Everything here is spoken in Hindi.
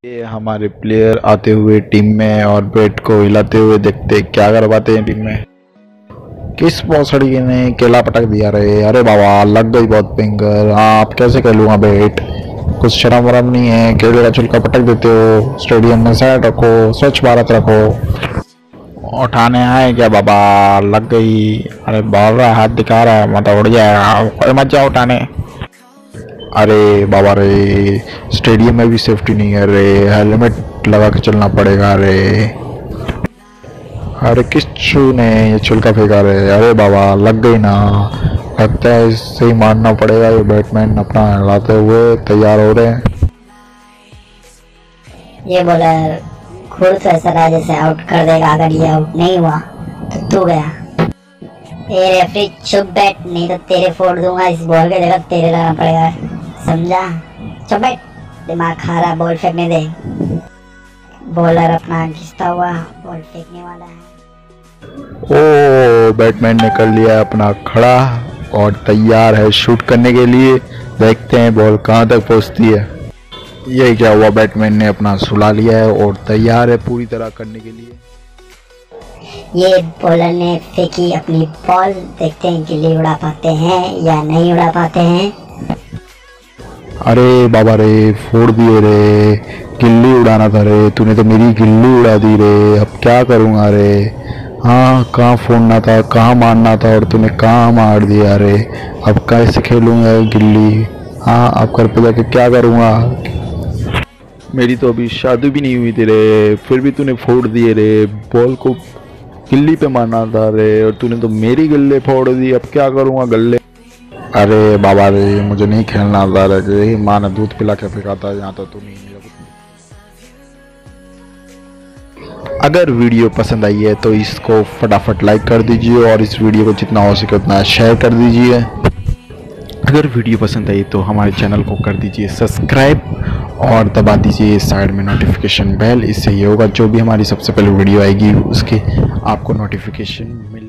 ये हमारे प्लेयर आते हुए टीम में और बैट को हिलाते हुए देखते क्या करवाते हैं टीम में। किस भोसड़ी ने केला पटक दिया रे। अरे बाबा लग गई बहुत भयंकर। हाँ आप कैसे खेलूंगा बैट, कुछ शर्म वरम नहीं है। केले का छिलका पटक देते हो। स्टेडियम में साइड रखो, स्वच्छ भारत रखो। उठाने आए क्या बाबा, लग गई। अरे बोल रहा है, हाथ दिखा रहा है, मतलब उड़ जाएगा, कोई मत जाओ उठाने। अरे बाबा रे, स्टेडियम में भी सेफ्टी नहीं है रे, हेलमेट लगा के चलना पड़ेगा रे। अरे किस चू ने ये छिलका फेंका रे। अरे बाबा लग गई ना, लगता है इससे ही मारना पड़ेगा। ये बैटमैन अपना हिलाते हुए तैयार हो रहे हैं। ये बॉलर खुद तो ऐसा रहा जैसे आउट कर देगा, अगर ये आउट नहीं हुआ तो तू गया। ए रेफरी चुप बैठ, नहीं तो तेरे फोड़ दूंगा। इस बॉल के जगह तेरे लगाना पड़ेगा, समझा? चुप बैठ, दिमाग खा रहा, बॉल फेंकने दे। बॉलर अपना घिसता हुआ बॉल फेंकने वाला है। ओ बैटमैन ने कर लिया अपना खड़ा और तैयार है शूट करने के लिए। देखते हैं बॉल कहां तक पहुंचती है। ये क्या हुआ, बैटमैन ने अपना सुला लिया है और तैयार है पूरी तरह करने के लिए। ये बॉलर ने फेंकी अपनी बॉल, देखते हैं गिल्ली उड़ा पाते हैं या नहीं उड़ा पाते हैं। अरे बाबा रे, फोड़ दिए रे, गिल्ली उड़ाना था रे, तूने तो मेरी गिल्ली उड़ा दी रे। अब क्या करूँगा रे। हाँ कहाँ फोड़ना था, कहाँ मारना था और तूने कहाँ मार दिया रे। अब कैसे खेलूँगा गिल्ली। हाँ अब घर पे जाके क्या करूँगा। मेरी तो अभी शादी भी नहीं हुई थी रे, फिर भी तूने फोड़ दिए रे। बॉल को गिल्ली पे मारना था रे और तूने तो मेरी गिल्ले फोड़ दी। अब क्या करूँगा गल्ले। अरे बाबा रे, मुझे नहीं खेलना था रे, माँ ने दूध पिला के फेंका था, यहाँ तो तू नहीं मिला। अगर वीडियो पसंद आई है तो इसको फटाफट लाइक कर दीजिए और इस वीडियो को जितना हो सके उतना शेयर कर दीजिए। अगर वीडियो पसंद आई तो हमारे चैनल को कर दीजिए सब्सक्राइब और दबा दीजिए साइड में नोटिफिकेशन बेल। इससे ये होगा जो भी हमारी सबसे पहले वीडियो आएगी उसके आपको नोटिफिकेशन मिल